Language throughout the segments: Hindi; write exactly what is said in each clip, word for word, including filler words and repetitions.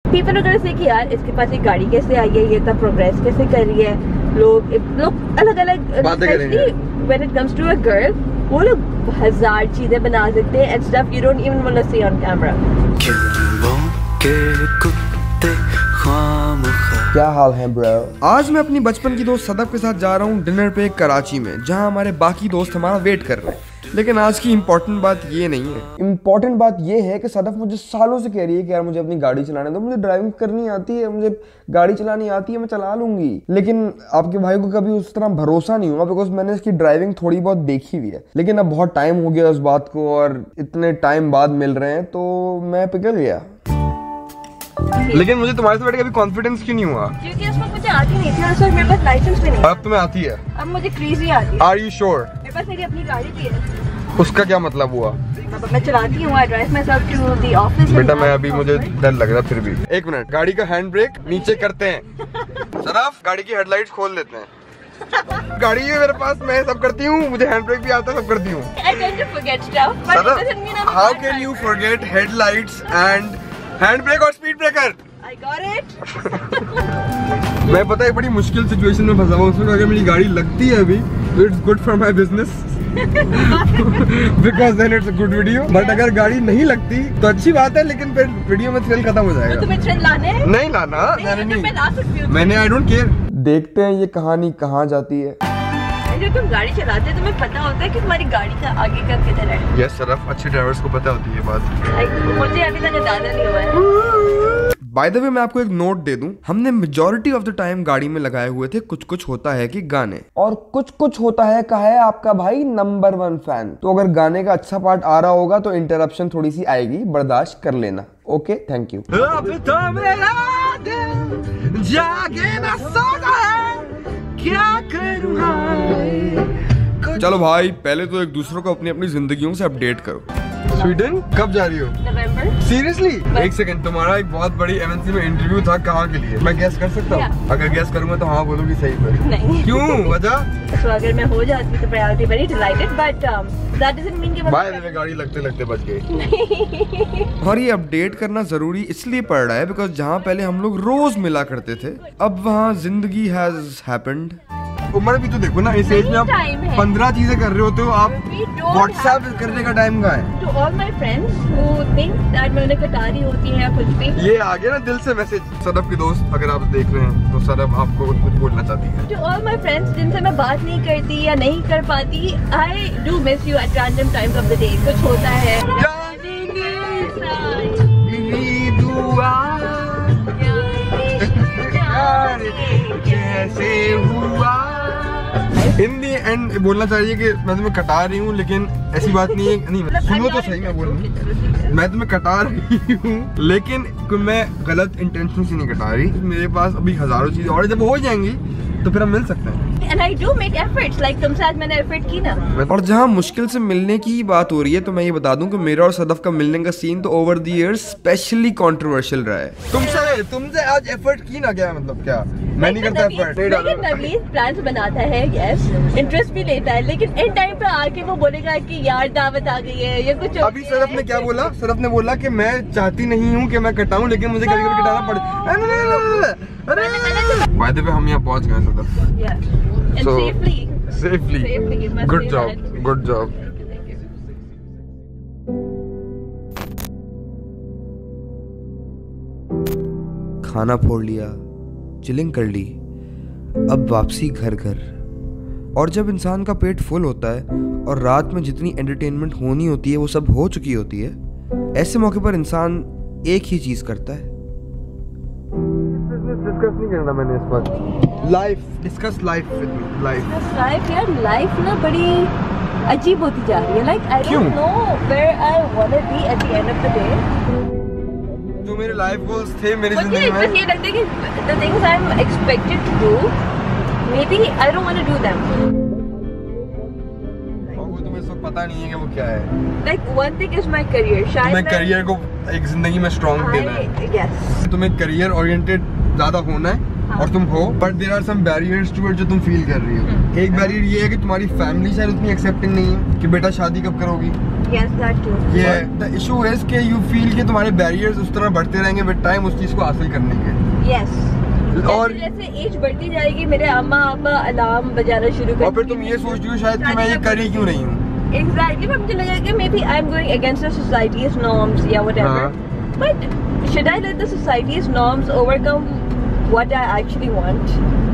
पीपल अगर से कि यार इसके पास एक गाड़ी कैसे आई है, ये इतना प्रोग्रेस कैसे कर रही है, लोग लोग अलग अलग बातें करेंगे। When it comes to a girl, वो लोग हजार चीजें बना सकते हैं and stuff you don't even want to see on camera. क्या हाल है ब्रो? आज मैं अपनी बचपन की दोस्त सदफ के साथ जा रहा हूँ डिनर पे कराची में, जहाँ हमारे बाकी दोस्त हमारा वेट कर रहे हैं। लेकिन आज की इम्पोर्टेंट बात ये नहीं है। इम्पोर्टेंट बात ये है कि सदफ मुझे सालों से कह रही है कि यार मुझे अपनी गाड़ी चलाने दो, मुझे ड्राइविंग करनी आती है, मुझे गाड़ी चलानी आती है, मैं चला लूंगी। लेकिन आपके भाई को कभी उस तरह भरोसा नहीं हुआ बिकॉज मैंने इसकी ड्राइविंग थोड़ी बहुत देखी हुई है। लेकिन अब बहुत टाइम हो गया उस बात को और इतने टाइम बाद मिल रहे हैं तो मैं पिघल गया। लेकिन मुझे तुम्हारे से बैठ के अभी कॉन्फिडेंस क्यों नहीं हुआ? क्योंकि उसमें मुझे आती नहीं थी और सर मेरे पास लाइसेंस भी नहीं। अब तुम्हें आती है? अब मुझे क्रेजी आती है। Are you sure? मेरे पास मेरी अपनी गाड़ी भी है। उसका क्या मतलब हुआ? मैं चलाती हूँ, I drive myself to the office। बेटा मैं अभी मुझे डर लग रहा फिर भी। एक मिनट, गाड़ी का हैंड ब्रेक नीचे करते हैं। सराफ गाड़ी की हेडलाइट्स खोल लेते हैं। गाड़ी है मेरे पास, मैं सब करती हूँ, मुझे हैंड ब्रेक भी आता है, सब करती हूँ। How can you forget headlights and hand brake और speed breaker? I got it. मैं पता है बड़ी मुश्किल सिचुएशन में फंसा हुआ हूँ, उसमें अगर मेरी गाड़ी लगती है अभी तो it's good for my business because then it's a good video. But अगर गाड़ी नहीं लगती तो अच्छी बात है, लेकिन फिर वीडियो में थ्रिल खत्म हो जाएगा। तो तुम्हें थ्रिल लाने? नहीं लाना, नहीं, नहीं, मैं ला सकती हूँ। मैंने आई डोंट केयर। देखते हैं ये कहानी कहाँ जाती है। जब तुम गाड़ी चलाते हो तुम्हें पता होता है कि तुम्हारी गाड़ी का आगे का किधर है? यस सर, अच्छे ड्राइवर्स को पता होती है बात। मुझे अभी तक दादा नहीं हुआ है। बाय द वे मैं आपको एक नोट दे दूं, हमने मेजॉरिटी ऑफ द टाइम गाड़ी में लगाए हुए थे कुछ कुछ होता है कि गाने, और कुछ कुछ होता है का है आपका भाई नंबर वन फैन। तो अगर गाने का अच्छा पार्ट आ रहा होगा तो इंटरप्शन थोड़ी सी आएगी, बर्दाश्त कर लेना। Okay, thank you. अब तो मेरा दिल जागे ना सोता है, क्या करूं भाई। चलो भाई पहले तो एक दूसरों को अपनी अपनी जिंदगियों से अपडेट करो। स्वीडन कब जा रही हो? नवंबर। सीरियसली? एक सेकंड, तुम्हारा एक बहुत बड़ी एमएनसी में इंटरव्यू था, कहाँ के लिए? मैं गैस कर सकता हूँ? अगर गैस करूंगा तो हाँ बोलूंगी सही पे। नहीं। क्यों, वजह? तो अगर मैं हो जाती तो priority very delighted, but that doesn't mean कि बाय द वे गाड़ी लगते लगते बच गई। और ये अपडेट करना जरूरी इसलिए पड़ रहा है बिकॉज जहाँ पहले हम लोग रोज मिला करते थे, अब वहाँ जिंदगी हैज हैपेंड। उम्र भी तो देखो ना, इस एज में आप पंद्रह चीजें कर रहे होते हो, आप व्हाट्सएप करने का टाइम कहाँ है? To all my friends who think that मैं उन्हें कटा रही होती है या कुछ भी। ये आ गया ना दिल से मैसेज। सदफ की दोस्त अगर आप देख रहे हैं तो सदफ आपको कुछ बोलना चाहती है। To all my friends जिनसे मैं बात नहीं करती या नहीं कर पाती, I do miss you at random times of the day। कुछ होता है। कैसे हुआ? इन दी एंड बोलना चाहिए कि मैं तुम्हें कटा रही हूँ, लेकिन ऐसी बात नहीं है। नहीं सुनो तो सही, मैं बोल रहा हूँ मैं तुम्हें कटा रही हूँ, लेकिन मैं गलत इंटेंशन से नहीं कटा रही। मेरे पास अभी हजारों चीजें और जब हो जाएंगी तो फिर हम मिल सकते हैं। And I do make efforts, like तुमसे आज मैंने एफर्ट की ना। और जहाँ मुश्किल से मिलने की बात हो रही है तो मैं ये बता दूं कि मेरा और सदफ का मिलने का सीन तो over the years specially controversial रहा है। तुमसे तुमसे आज एफर्ट की ना, क्या मतलब क्या? मैं नहीं करता एफर्ट। लेकिन नवीद प्लान्स बनाता है, यस, इंटरेस्ट भी लेता है, लेकिन इन टाइम पे आके वो बोलेगा कि यार दावत आ गई है या कुछ। अभी सदफ ने क्या बोला? सदफ ने बोला कि मैं चाहती नहीं हूँ कि मैं कटाऊं, लेकिन मुझे कभी कभी कटाना पड़े। बाय द वे हम यहाँ पहुँच गए Sadaf. So, safely. Safely. Safely. Good job. Good job. खाना फोड़ लिया, चिलिंग कर ली, अब वापसी घर घर। और जब इंसान का पेट फुल होता है और रात में जितनी एंटरटेनमेंट होनी होती है वो सब हो चुकी होती है, ऐसे मौके पर इंसान एक ही चीज करता है। डिस्कस नहीं करना मैंने इस बार। Life discuss life with me. Life life यार, लाइफ ना बड़ी अजीब होती जा रही है। Like I don't know where I want to be at the end of the day. जो मेरे लाइफ गोल्स थे मेरी जिंदगी में, मुझे ये लगता है कि the things I am expected to do, maybe I don't want to do them. और वो तुम्हें सब पता नहीं है कि वो क्या है। Like one thing is my career. शायद तुम्हें करियर को एक जिंदगी में स्ट्रांग देना है। यस, तुम्हें करियर ओरिएंटेड ज्यादा होना है। हाँ। और तुम हो, but there are some barriers to it जो तुम फील कर रही हो। एक बैरियर ये है कि तुम्हारी फैमिली शायद उतनी एक्सेप्टिंग नहीं है कि बेटा शादी कब करोगी, against that too. Yeah, the issue is कि you feel कि तुम्हारे barriers उस तरह बढ़ते रहेंगे with time उस चीज को हासिल करने के. Yes. और जैसे एज बढ़ती जाएगी मेरे अम्मा अब्बा अलार्म बजाना शुरू कर. और फिर तुम ये सोचती हो शायद कि मैं ये कर ही क्यों नहीं हूँ. Exactly. but मुझे लगा कि maybe I'm going against the society's norms या whatever. But should I let the society's norms overcome what I actually want?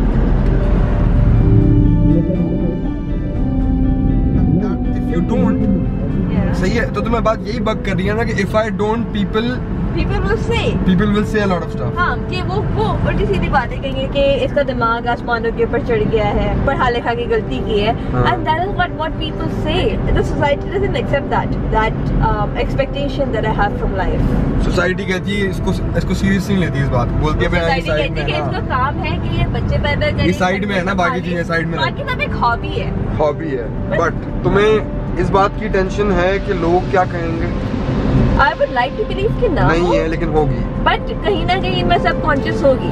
If you don't, yeah. सही है. तो तुम्हें बात यही बग कर रही है ना कि if I don't, people people will say people will say a lot of stuff. हाँ कि वो वो उल्टी सीधी बातें कहेंगे कि इसका दिमाग आसमानों के ऊपर चढ़ गया है, पढ़ा लिखा की गलती की है. And that is what what people say. The society doesn't accept that that um, expectation that I have from life. Society कहती है इसको इसको सीरियस नहीं लेती इस बात को. बोलती है भाई साइड में है. इसका काम है कि ये बच्चे पैदा करें. ये साइड में है ना, बाकी चीजें साइड में. बाकी सब एक हॉबी है. हॉबी है. बट तुम्हें इस बात की टेंशन है कि लोग क्या कहेंगे. I would like to believe कि ना नहीं है लेकिन होगी. But कहीं ना कहीं मैं सबकॉन्शियस होगी.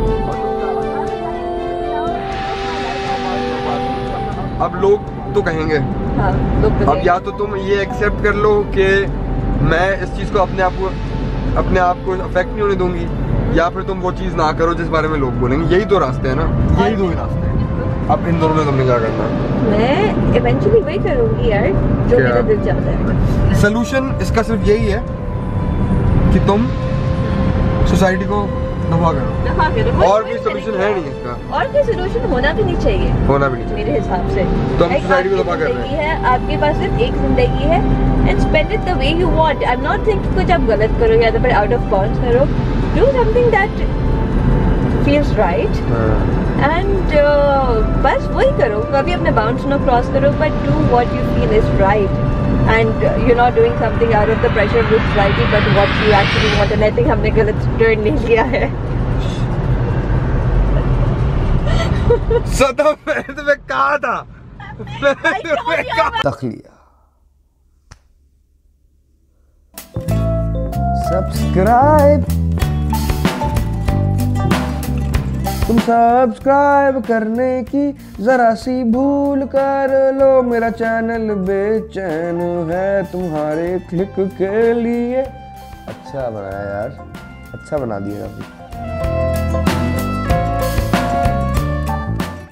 अब लोग तो कहेंगे. हाँ, लोग तो अब या तो तुम ये एक्सेप्ट कर लो कि मैं इस चीज को अपने आप को अपने आप को अफेक्ट नहीं होने दूंगी, या फिर तुम वो चीज ना करो जिस बारे में लोग बोलेंगे. यही तो रास्ते हैं ना, यही दो ही रास्ते हैं. अब इन दोनों में तुमने क्या करना है? मैं इवेंचुअली वही करूंगी यार जो मेरा दिल चाहता है. सलूशन इसका सिर्फ यही है कि तुम सोसाइटी को दफा करो. दफा करो. और कोई सलूशन है नहीं इसका. और कोई सलूशन होना भी नहीं चाहिए. होना भी नहीं चाहिए मेरे हिसाब से. तो हम सोसाइटी को दफा कर रहे हैं. है आपके पास सिर्फ एक जिंदगी है and spend it the way you want. I am not thinking कुछ आप गलत करो या तो फिर आउट ऑफ बाउंड्स करो. Do something that feels right and बस वही करो. कभी अपने बाउंड्स ना क्रॉस करो but do what you feel is right. And uh, you're not doing something out of the pressure of this society, but what you actually want. And I think हमने गलत turn नहीं लिया है. सदफ मैंने तुम्हें कहा था. मैंने तुम्हें कहा. तखलिया. Subscribe. तुम सब्सक्राइब करने की जरा सी भूल कर लो. मेरा चैनल बेचैन है तुम्हारे क्लिक के लिए. अच्छा बनाया यार, अच्छा बना दिया.